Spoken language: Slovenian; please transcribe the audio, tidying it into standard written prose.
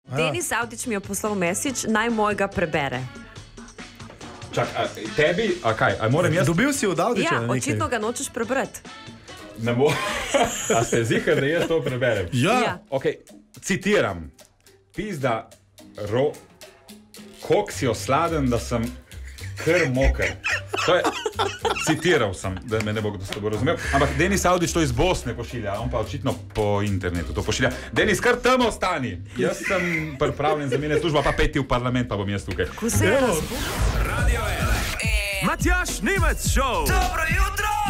Denis Avdić mi je poslal message, naj mojega prebere. Čak, tebi, a kaj, a moram jaz? Dobil si od Avdića Ja, nekaj? očitno ga nočeš prebrati. Ne bo. A ste ziher, da jaz to preberem? Ja. Ok, citiram. Pizda, koliko si osladen, da sem kar moker. To je, citiral sem, da me ne bo kdo s tebo razumel. Ampak Denis Avdić to iz Bosne pošilja, on pa očitno po internetu to pošilja. Denis, kar tam ostani. Jaz sem pripravljen za mene služba, pa peti v parlament, pa bom jaz tukaj. Ko se je razbudil. Radio 1. Matjaž Nemec Show. Dobro jutro!